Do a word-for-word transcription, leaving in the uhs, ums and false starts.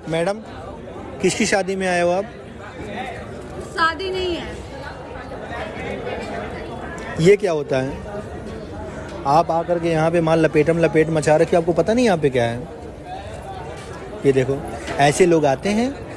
Madam किसकी शादी में आए हो आप? शादी नहीं है। ये क्या होता है? आप आकर के यहाँ पे माल लपेटम लपेट मचा रखे, आपको पता नहीं यहाँ पे क्या है? ये देखो, ऐसे लोग आते हैं